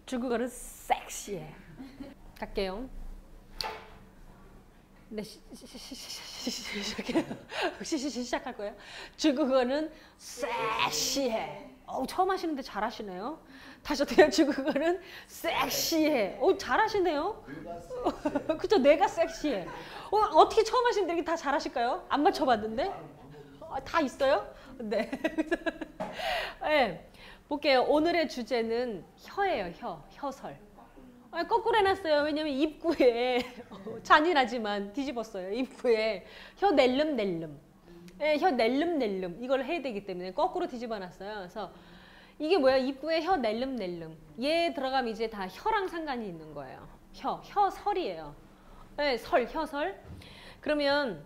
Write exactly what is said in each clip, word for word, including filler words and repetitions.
중국어는 섹시해. 갈게요. 네, 시작할 거예요. 중국어는 섹시해. 어우, 처음 하시는데 잘하시네요. 다시 어떻게 중국어는 섹시해. 오, 잘하시네요. 그쵸, 내가 섹시해. 어, 어떻게 처음 하시는데 이렇게 다 잘하실까요? 안 맞춰봤는데? 아, 다 있어요? 네. 네. 볼게요. 오늘의 주제는 혀예요, 혀. 혀설. 아, 거꾸로 해놨어요. 왜냐면 입구에 잔인하지만 뒤집었어요. 입구에 혀 낼름낼름. 네, 혀 낼름낼름. 이걸 해야 되기 때문에 거꾸로 뒤집어놨어요. 그래서 이게 뭐야? 입구에 혀 낼름낼름. 얘 들어가면 이제 다 혀랑 상관이 있는 거예요. 혀, 혀설이에요. 네, 설, 혀설. 그러면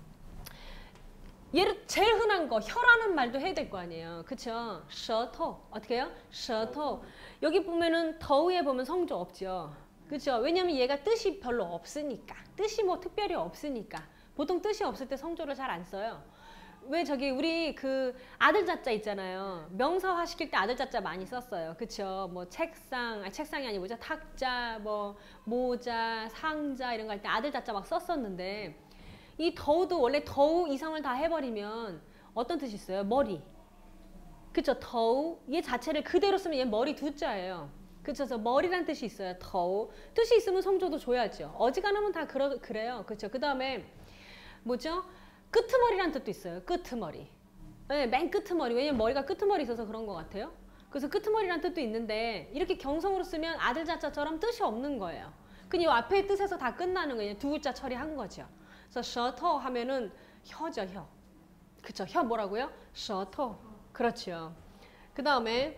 얘를 제일 흔한 거, 혀라는 말도 해야 될 거 아니에요. 그쵸? 舌头. 어떻게 해요? 舌头. 여기 보면은 더우에 보면 성조 없죠. 그쵸? 왜냐면 얘가 뜻이 별로 없으니까. 뜻이 뭐 특별히 없으니까. 보통 뜻이 없을 때 성조를 잘 안 써요. 왜 저기 우리 그 아들 자자 있잖아요. 명사화 시킬 때 아들 자자 많이 썼어요. 그쵸? 뭐 책상, 아니 책상이 아니고 뭐죠? 탁자, 뭐 모자, 상자 이런 거 할 때 아들 자자 막 썼었는데 이 더우도 원래 더우 이상을 다 해버리면 어떤 뜻이 있어요? 머리. 그쵸? 더우. 얘 자체를 그대로 쓰면 얘 머리 두 자예요. 그쵸? 그래서 머리란 뜻이 있어요. 더우. 뜻이 있으면 성조도 줘야죠. 어지간하면 다 그러, 그래요. 그쵸? 그 다음에 뭐죠? 끄트머리란 뜻도 있어요. 끄트머리. 네, 맨 끄트머리. 왜냐면 머리가 끄트머리 있어서 그런 것 같아요. 그래서 끄트머리란 뜻도 있는데 이렇게 경성으로 쓰면 아들 자자처럼 뜻이 없는 거예요. 그냥 이 앞에 뜻에서 다 끝나는 거예요. 두 글자 처리한 거죠. 그래서 舌头 하면은 혀죠, 혀. 그쵸? 혀 뭐라고요? 舌头. 그렇죠. 그 다음에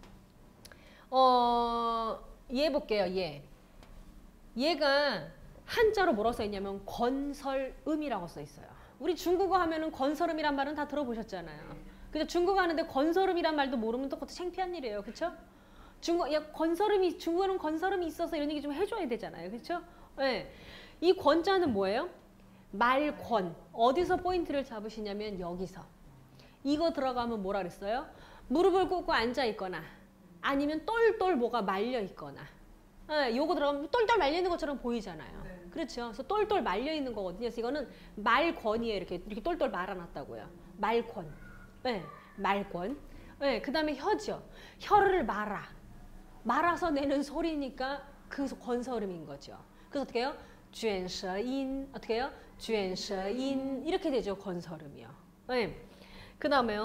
어, 얘 볼게요, 얘. 얘가 한자로 뭐라고 써 있냐면 건설음이라고 써 있어요. 우리 중국어 하면은 건설음이란 말은 다 들어보셨잖아요. 근데 중국어 하는데 건설음이란 말도 모르면 또 그것도 창피한 일이에요. 그쵸? 중국, 야, 건설음이, 중국어는 건설음이 있어서 이런 얘기 좀 해줘야 되잖아요. 그쵸? 네. 이 권자는 뭐예요? 말권. 어디서 포인트를 잡으시냐면 여기서. 이거 들어가면 뭐라 그랬어요? 무릎을 꿇고 앉아 있거나 아니면 똘똘 뭐가 말려 있거나. 네, 요거 들어가면 똘똘 말려 있는 것처럼 보이잖아요. 네. 그렇죠. 그래서 똘똘 말려 있는 거거든요. 그래서 이거는 말권이에요. 이렇게 이렇게 똘똘 말아놨다고요. 말권. 네, 말권. 네, 그 다음에 혀죠. 혀를 말아. 말아서 내는 소리니까 그 건설음인 거죠. 그래서 어떻게 해요? 卷舌音 어떻게 해요? 卷舌音 이렇게 되죠. 건설음이요. 네. 그 다음에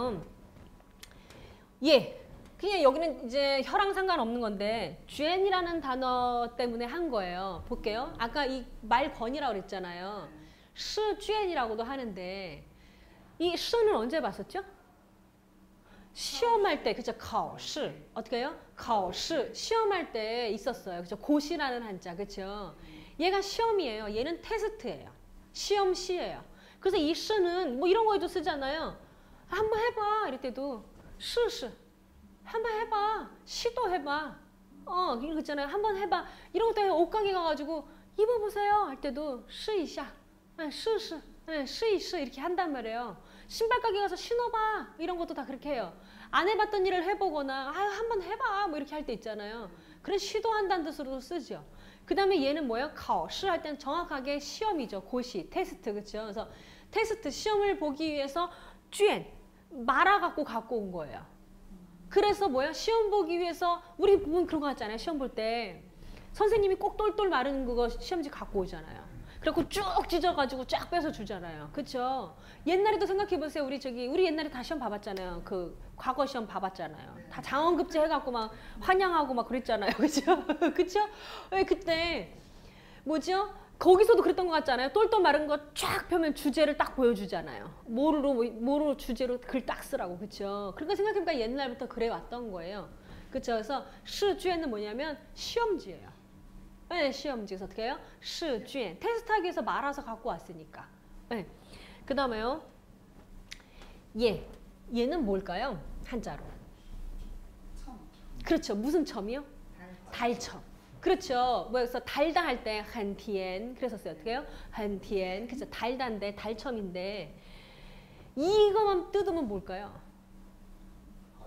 예. 그냥 여기는 이제 혀랑 상관없는 건데 卷이라는 단어 때문에 한 거예요. 볼게요. 아까 이 말건이라고 그랬잖아요. 是卷이라고도 하는데 이 是는 언제 봤었죠? 시험할 때, 그죠? 考试 어떻게 해요? 考试 시험할 때 있었어요. 그죠? 고시라는 한자, 그죠? 얘가 시험이에요. 얘는 테스트예요. 시험시예요. 그래서 이 是는 뭐 이런 거에도 쓰잖아요. 한번 해봐. 이럴 때도 试试 한번 해봐. 시도해봐. 어, 이런 거 있잖아요. 한번 해봐. 이런 것도 옷가게 가가지고 입어보세요. 할 때도 试一下 试试 试一试 이렇게 한단 말이에요. 신발 가게 가서 신어봐. 이런 것도 다 그렇게 해요. 안 해봤던 일을 해보거나 아, 한번 해봐. 뭐 이렇게 할 때 있잖아요. 그런 시도한다는 뜻으로도 쓰죠. 그 다음에 얘는 뭐예요? 考试 할 때는 정확하게 시험이죠. 고시, 테스트. 그렇죠? 그래서 테스트, 시험을 보기 위해서 卷 말아갖고 갖고 온 거예요. 그래서 뭐야? 시험 보기 위해서 우리 보면 그런 거 같잖아요. 시험 볼 때 선생님이 꼭 똘똘 마른 그거 시험지 갖고 오잖아요. 그래갖고 쭉 찢어가지고 쫙 빼서 주잖아요. 그쵸? 옛날에도 생각해보세요. 우리 저기 우리 옛날에 다 시험 봐봤잖아요. 그 과거 시험 봐봤잖아요. 다 장원급제 해갖고 막 환영하고 막 그랬잖아요. 그쵸? 그쵸? 왜 그때 뭐죠? 거기서도 그랬던 것 같잖아요. 똘똘 마른 거 쫙 펴면 주제를 딱 보여주잖아요. 뭐로 뭐로 주제로 글 딱 쓰라고. 그쵸? 그러니까 생각해보니까 옛날부터 그래 왔던 거예요. 그쵸? 그래서 시卷은 뭐냐면 시험지예요. 네, 시험지. 그래서 어떻게 해요? 试卷 테스트하기 위해서 말아서 갖고 왔으니까. 네. 그 다음에요. 얘. 얘는 뭘까요? 한자로. 첨. 그렇죠. 무슨 첨이요? 달첨. 달첨. 그렇죠. 뭐 그래서 달다 할 때很甜 그랬었어요. 어떻게 해요?很甜. 그렇죠. 달다인데 달첨인데 이거만 뜯으면 뭘까요?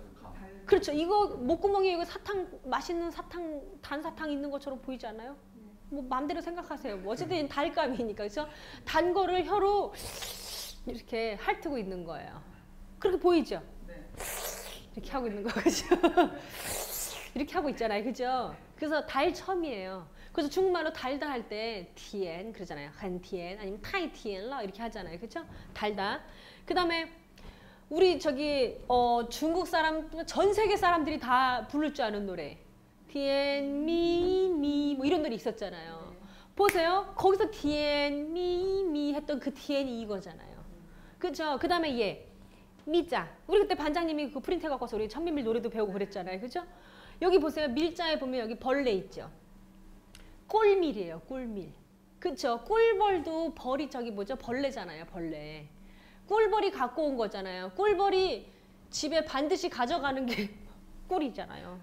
그렇죠. 이거 목구멍에 이거 사탕 맛있는 사탕 단사탕 있는 것처럼 보이지 않아요? 뭐 마음대로 생각하세요. 뭐 어쨌든 달감이니까 그렇죠. 단 거를 혀로 이렇게 핥고 있는 거예요. 그렇게 보이죠? 이렇게 하고 있는 거 그죠? 이렇게 하고 있잖아요. 그죠? 그래서 달첨이에요. 그래서 중국말로 달다 할 때 티엔 그러잖아요. 한티엔 아니면 타이티엔러 이렇게 하잖아요. 그죠? 달다. 그 다음에 우리 저기 어 중국 사람 전 세계 사람들이 다 부를 줄 아는 노래 티엔 미미 뭐 이런 노래 있었잖아요. 보세요. 거기서 티엔 미미 했던 그 티엔이 이거잖아요. 그죠? 그 다음에 얘 미자. 우리 그때 반장님이 그 프린트 갖고 와서 우리 천민밀 노래도 배우고 그랬잖아요. 그죠? 여기 보세요. 밀자에 보면 여기 벌레 있죠. 꿀밀이에요. 꿀밀. 그쵸? 꿀벌도 벌이 저기 뭐죠? 벌레잖아요. 벌레. 꿀벌이 갖고 온 거잖아요. 꿀벌이 집에 반드시 가져가는 게 꿀이잖아요.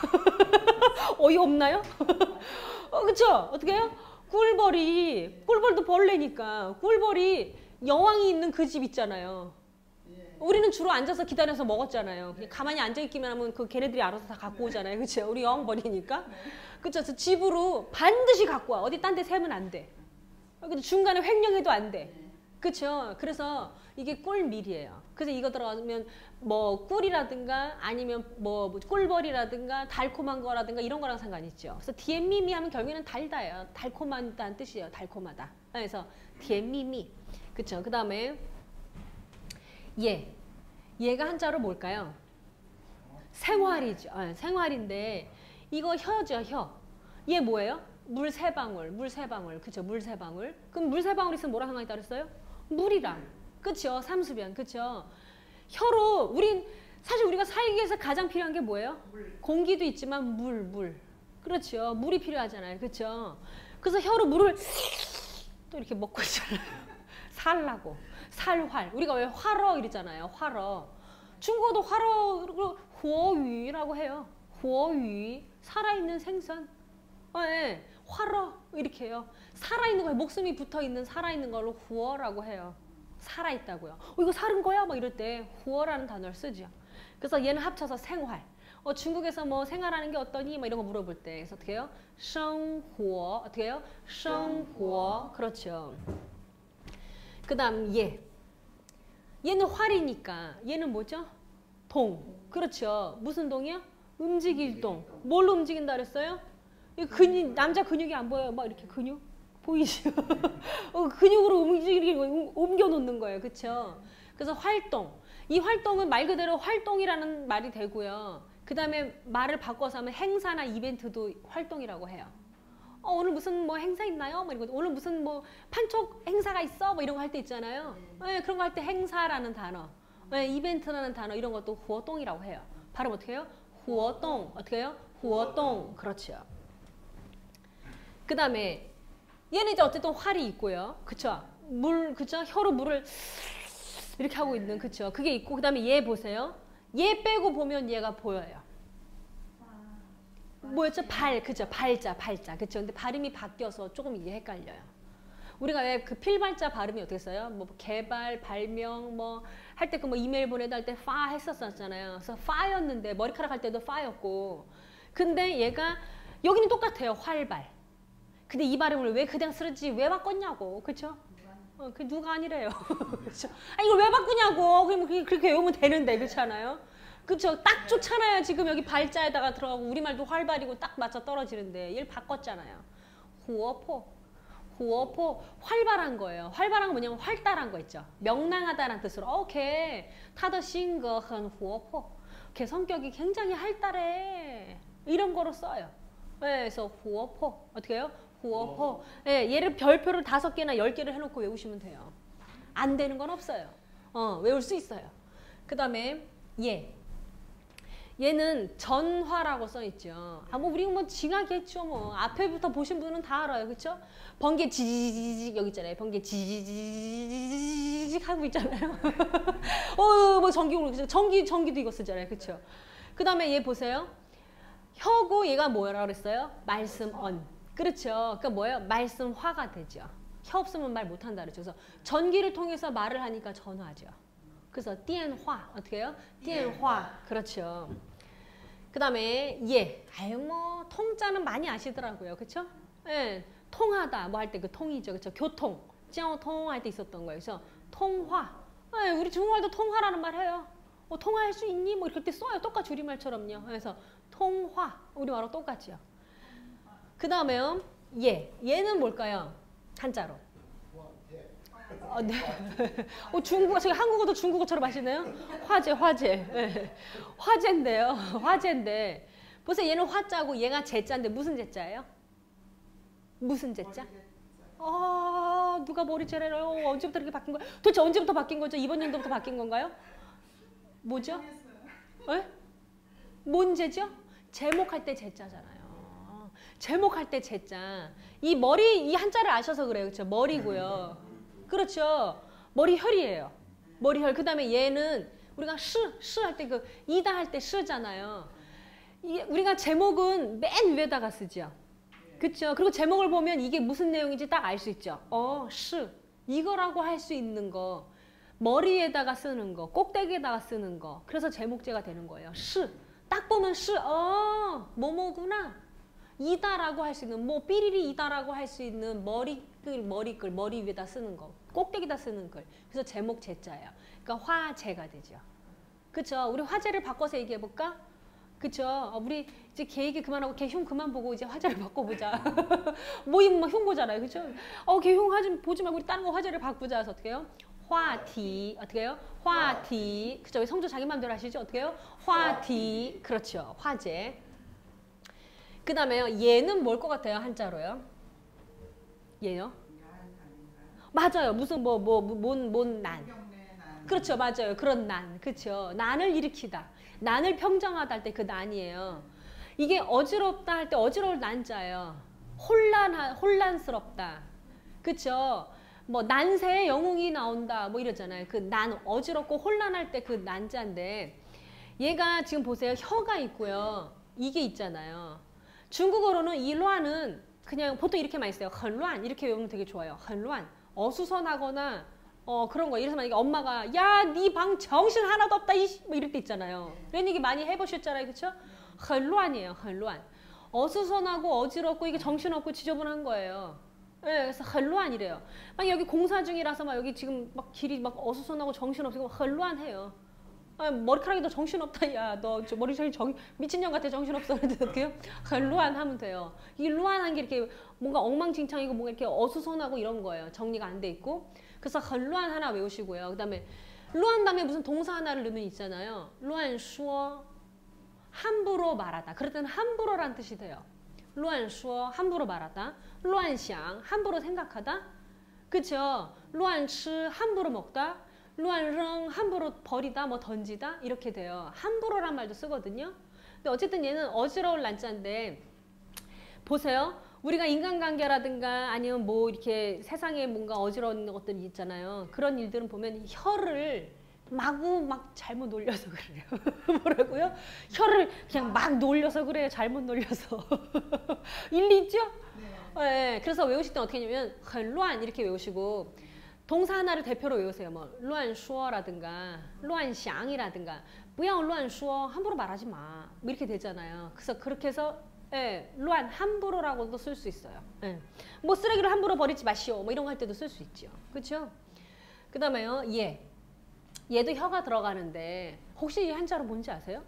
어이없나요? 어, 그쵸? 어떻게 해요? 꿀벌이, 꿀벌도 벌레니까 꿀벌이 여왕이 있는 그 집 있잖아요. 우리는 주로 앉아서 기다려서 먹었잖아요. 그냥 가만히 앉아있기만 하면 그 걔네들이 알아서 다 갖고 오잖아요. 그쵸? 우리 여왕벌이니까. 그쵸? 그래서 집으로 반드시 갖고 와. 어디 딴 데 세면 안 돼. 근데 중간에 횡령해도 안 돼. 그쵸? 그래서 이게 꿀밀이에요. 그래서 이거 들어가면 뭐 꿀이라든가 아니면 뭐 꿀벌이라든가 달콤한 거라든가 이런 거랑 상관이 있죠. 그래서 디엠미미 하면 결국에는 달다예요. 달콤하다는 뜻이에요. 달콤하다. 그래서 디엠미미. 그쵸? 그 다음에 얘. 얘가 한자로 뭘까요? 생활이죠. 아, 생활인데 이거 혀죠. 혀. 얘 뭐예요? 물 세 방울. 물 세 방울. 그쵸? 물 세 방울. 그럼 물 세 방울 있으면 뭐랑 상관이 따르어요? 물이랑. 그쵸? 삼수변. 그쵸? 혀로 우린 사실 우리가 살기 위해서 가장 필요한 게 뭐예요? 물. 공기도 있지만 물, 물. 그렇죠? 물이 필요하잖아요. 그쵸? 그래서 혀로 물을 또 이렇게 먹고 있잖아요. 살라고. 살활. 우리가 왜 활어 이러잖아요. 활어. 중국어도 활어 호위라고 해요. 호위. 살아있는 생선. 어, 예. 활어 이렇게 해요. 살아있는 거에 목숨이 붙어있는 살아있는 걸로 후어라고 해요. 살아있다고요. 어, 이거 살은 거야? 막 이럴 때 후어라는 단어를 쓰죠. 그래서 얘는 합쳐서 생활. 어, 중국에서 뭐 생활하는 게 어떠니? 막 이런 거 물어볼 때 그래서 어떻게 해요? 생활. 어떻게 해요? 생활. 그렇죠. 그 다음 얘. 얘는 활이니까 얘는 뭐죠? 동. 그렇죠. 무슨 동이요? 움직일 동. 뭘로 움직인다 그랬어요? 근육, 남자 근육이 안 보여요. 막 이렇게 근육 보이시죠? 어, 근육으로 움직이는 옮겨 놓는 거예요. 그렇죠? 그래서 활동. 이 활동은 말 그대로 활동이라는 말이 되고요. 그 다음에 말을 바꿔서 하면 행사나 이벤트도 활동이라고 해요. 어, 오늘 무슨 뭐 행사 있나요? 뭐 이런 거. 오늘 무슨 뭐 판촉 행사가 있어? 뭐 이런 거 할 때 있잖아요. 네, 그런 거 할 때 행사라는 단어, 네, 이벤트라는 단어 이런 것도 후어동이라고 해요. 발음 어떻게 해요? 후어동. 어떻게 해요? 후어동. 그렇죠. 그 다음에 얘는 이제 어쨌든 활이 있고요. 그쵸? 물, 그쵸? 혀로 물을 이렇게 하고 있는, 그쵸? 그게 있고, 그 다음에 얘 보세요. 얘 빼고 보면 얘가 보여요. 뭐였죠? 발, 그죠? 발자, 발자. 그쵸? 근데 발음이 바뀌어서 조금 이게 헷갈려요. 우리가 왜 그 필발자 발음이 어떻게 써요? 뭐 개발, 발명, 뭐 할 때 그 뭐 이메일 보내다 할 때 파 했었잖아요. 그래서 파였는데 머리카락 할 때도 파였고. 근데 얘가 여기는 똑같아요. 활발. 근데 이 발음을 왜 그냥 쓰지 왜 바꿨냐고. 그쵸? 어, 그 누가 아니래요. 그쵸? 아, 이걸 왜 바꾸냐고. 그러면 그렇게 외우면 되는데. 그렇지 않아요? 그쵸? 딱 좋잖아요. 지금 여기 발자에다가 들어가고 우리말도 활발이고 딱 맞아 떨어지는데 얘를 바꿨잖아요. 후어포. 후어포. 활발한 거예요. 활발한 건 뭐냐면 활달한 거 있죠. 명랑하다라는 뜻으로. 오케이. 타더 싱거한 후어포. 걔 성격이 굉장히 활달해. 이런 거로 써요. 네, 그래서 후어포. 어떻게 해요? 후어포. 네, 얘를 별표를 다섯 개나 열 개를 해놓고 외우시면 돼요. 안 되는 건 없어요. 어, 외울 수 있어요. 그 다음에 얘. 얘는 전화라고 써있죠. 아, 뭐, 우리 뭐, 징하겠죠, 뭐. 앞에부터 보신 분은 다 알아요. 그쵸? 번개 지지직 여기 있잖아요. 번개 지지직 하고 있잖아요. 어, 뭐, 전기, 전기, 전기도 이거 쓰잖아요. 그쵸? 그 다음에 얘 보세요. 혀고 얘가 뭐라 그랬어요? 말씀언. 그렇죠. 그러니까 뭐예요? 말씀화가 되죠. 혀 없으면 말 못한다 그랬죠. 그래서 전기를 통해서 말을 하니까 전화죠. 그래서 电话 어떻게 해요? 电话 그렇죠. 그 다음에 예. 아유 뭐 통자는 많이 아시더라고요. 그렇죠? 예. 통하다 뭐 할 때 그 통이죠. 그렇죠? 교통, 交通 할 때 있었던 거예요. 그래서 통화. 예, 우리 중국말도 통화라는 말 해요. 어, 통화할 수 있니? 뭐 이렇게 써요. 똑같이 우리말처럼요. 그래서 통화. 우리말하고 똑같죠. 그 다음에요. 예. 얘는 뭘까요? 한자로. 어, 네. 어, 중국어, 저기 한국어도 중국어처럼 하시네요. 화재, 화재. 네. 화재인데요. 화재인데. 보세요. 얘는 화자고 얘가 제자인데 무슨 제자예요? 무슨 제자? 아, 누가 머리채래요? 언제부터 이렇게 바뀐 거예요? 도대체 언제부터 바뀐 거죠? 이번 연도부터 바뀐 건가요? 뭐죠? 에? 뭔 제죠? 제목할 때 제자잖아요. 제목할 때 제자. 이 머리, 이 한자를 아셔서 그래요. 그렇죠? 머리고요. 그렇죠. 머리혈이에요. 머리혈. 그 다음에 얘는 우리가 시, 시 할 때 그 이다 할 때 시잖아요. 이게 우리가 제목은 맨 위에다가 쓰죠. 그렇죠. 그리고 제목을 보면 이게 무슨 내용인지 딱 알 수 있죠. 어, 시. 이거라고 할 수 있는 거. 머리에다가 쓰는 거. 꼭대기에다가 쓰는 거. 그래서 제목제가 되는 거예요. 시. 딱 보면 시. 어, 뭐뭐구나. 이다라고 할 수 있는 뭐 삐리리 이다라고 할 수 있는 머리글 머리글 머리 위에다 쓰는 거 꼭대기다 쓰는 글 그래서 제목 제자예요. 그러니까 화제가 되죠. 그렇죠. 우리 화제를 바꿔서 얘기해 볼까? 그렇죠. 우리 이제 걔 얘기 그만하고 걔 흉 그만 보고 이제 화제를 바꿔보자. 모임 막 흉보잖아요. 그렇죠. 어, 걔 흉 하지 보지 말고 우리 다른 거 화제를 바꾸자. 해서 어떻게 해요? 화티 어떻게 해요? 화티 그렇죠. 성조 자기 마음대로 하시죠. 어떻게 해요? 화티 그렇죠. 화제. 그 다음에요. 얘는 뭘 것 같아요? 한자로요. 얘요? 맞아요. 무슨 뭐 뭐 뭔 뭔 난. 그렇죠. 맞아요. 그런 난. 그렇죠. 난을 일으키다. 난을 평정하다 할 때 그 난이에요. 이게 어지럽다 할 때 어지러울 난자예요. 혼란 혼란스럽다. 그렇죠. 뭐 난세에 영웅이 나온다 뭐 이러잖아요. 그 난 어지럽고 혼란할 때 그 난자인데 얘가 지금 보세요. 혀가 있고요. 이게 있잖아요. 중국어로는 이 란은 그냥 보통 이렇게 많이 써요. 很乱 이렇게 외우면 되게 좋아요. 很乱 어수선하거나 어 그런 거. 이래서 만약에 엄마가 야, 네 방 정신 하나도 없다 이 뭐 이럴 때 있잖아요. 이런 얘기 많이 해보셨잖아요. 그렇죠? 很乱이에요. 很乱 어수선하고 어지럽고 이게 정신없고 지저분한 거예요. 네, 그래서 很乱 이래요. 막 여기 공사 중이라서 막 여기 지금 막 길이 막 어수선하고 정신없고 很乱해요. 아, 머리카락이 더 정신없다. 야, 너 저 머리카락이 정, 미친년 같아. 정신없어. 어떻게 해요? 루안 하면 돼요. 이 루안한 게 이렇게 뭔가 엉망진창이고 뭔가 이렇게 어수선하고 이런 거예요. 정리가 안 돼 있고. 그래서 루안 하나 외우시고요. 그 다음에 루안 다음에 무슨 동사 하나를 넣으면 있잖아요. 루안 슈어 함부로 말하다. 그럴 때는 함부로란 뜻이 돼요. 루안 슈어 함부로 말하다. 루안 샹 함부로 생각하다. 그쵸? 루안 치 함부로 먹다. 루안扔 함부로 버리다, 뭐 던지다 이렇게 돼요. 함부로란 말도 쓰거든요. 근데 어쨌든 얘는 어지러울 난자인데 보세요. 우리가 인간관계라든가 아니면 뭐 이렇게 세상에 뭔가 어지러운 것들이 있잖아요. 그런 일들은 보면 혀를 마구 막 잘못 놀려서 그래요. 뭐라고요? 혀를 그냥 막 놀려서 그래요. 잘못 놀려서. 일리 있죠? 네. 네. 그래서 외우실 때 어떻게 하냐면 很乱 이렇게 외우시고 동사 하나를 대표로 외우세요. 뭐乱说라든가乱想이라든가 不要乱说 함부로 말하지 마. 뭐 이렇게 되잖아요. 그래서 그렇게 해서 예,乱함부로라고도 쓸 수 있어요. 예. 뭐 쓰레기를 함부로 버리지 마시오. 뭐 이런 거 할 때도 쓸 수 있죠. 그렇죠? 그다음에요. 얘. 얘도 혀가 들어가는데 혹시 이 한자로 뭔지 아세요?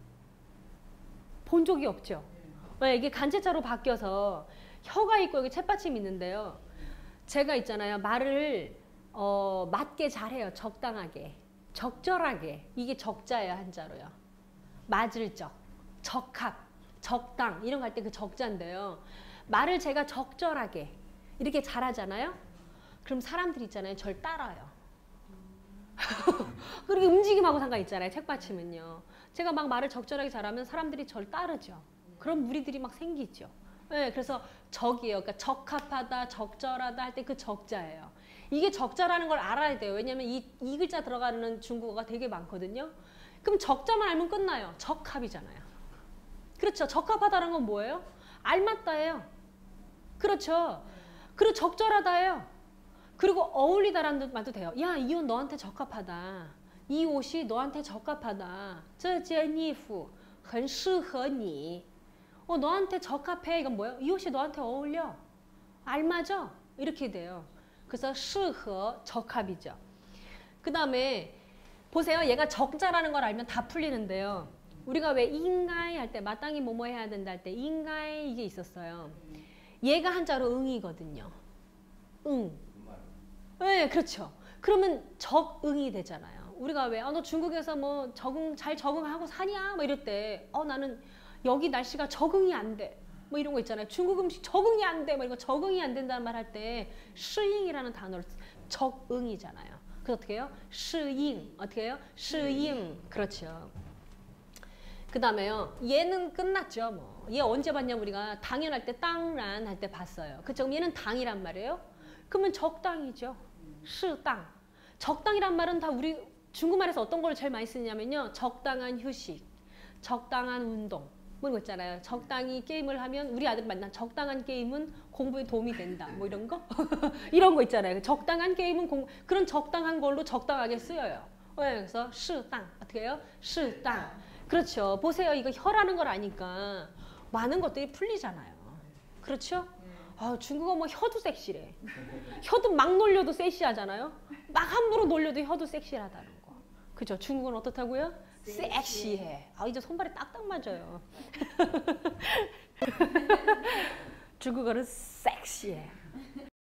본 적이 없죠. 예, 이게 간제자로 바뀌어서 혀가 있고 여기 챗받침이 있는데요. 제가 있잖아요. 말을 어, 맞게 잘해요. 적당하게. 적절하게. 이게 적자예요. 한자로요. 맞을 적. 적합. 적당. 이런 거 할 때 그 적자인데요. 말을 제가 적절하게 이렇게 잘하잖아요. 그럼 사람들이 있잖아요. 절 따라요. 그리고 움직임하고 상관있잖아요. 책받침은요. 제가 막 말을 적절하게 잘하면 사람들이 절 따르죠. 그럼 무리들이 막 생기죠. 네, 그래서 적이에요. 그러니까 적합하다, 적절하다 할 때 그 적자예요. 이게 적자라는 걸 알아야 돼요. 왜냐하면 이, 이 글자 들어가는 중국어가 되게 많거든요. 그럼 적자만 알면 끝나요. 적합이잖아요. 그렇죠. 적합하다는 건 뭐예요? 알맞다예요. 그렇죠. 그리고 적절하다예요. 그리고 어울리다라는 말도 돼요. 야, 이 옷 너한테 적합하다. 이 옷이 너한테 적합하다. 这件衣服很适合你. 어, 너한테 적합해. 이건 뭐예요? 이 옷이 너한테 어울려. 알맞아. 이렇게 돼요. 그래서 适合 적합이죠. 그 다음에 보세요. 얘가 적자라는 걸 알면 다 풀리는데요. 우리가 왜 인가이 할 때 마땅히 뭐뭐 해야 된다 할 때 인가이 이게 있었어요. 얘가 한자로 응이거든요. 응. 네, 그렇죠. 그러면 적응이 되잖아요. 우리가 왜, 어, 너 중국에서 뭐 적응, 잘 적응하고 사냐? 뭐 이럴 때, 어, 나는 여기 날씨가 적응이 안 돼. 뭐 이런 거 있잖아요. 중국 음식 적응이 안 돼. 뭐 이거 적응이 안 된다는 말 할 때,适应이라는 단어를 적응이잖아요. 그래서 어떻게 해요? 适应. 어떻게 해요? 适应. 그렇죠. 그 다음에요. 얘는 끝났죠. 뭐. 얘 언제 봤냐 우리가 당연할 때 땅란 할 때 봤어요. 그쵸? 얘는 당이란 말이에요. 그러면 적당이죠. 适当. 적당이란 말은 다 우리 중국말에서 어떤 걸 제일 많이 쓰냐면요. 적당한 휴식, 적당한 운동. 뭐 이런 거 있잖아요. 적당히 게임을 하면 우리 아들 만나 적당한 게임은 공부에 도움이 된다. 뭐 이런 거? 이런 거 있잖아요. 적당한 게임은 공 그런 적당한 걸로 적당하게 쓰여요. 네, 그래서 适当. 어떻게 해요? 适当. 그렇죠. 보세요. 이거 혀라는 걸 아니까 많은 것들이 풀리잖아요. 그렇죠? 아, 중국어 뭐 혀도 섹시래. 혀도 막 놀려도 섹시하잖아요. 막 함부로 놀려도 혀도 섹시하다는 거. 그죠? 중국어는 어떻다고요? 섹시해. 아, 이제 손발이 딱딱 맞아요. 중국어는 섹시해.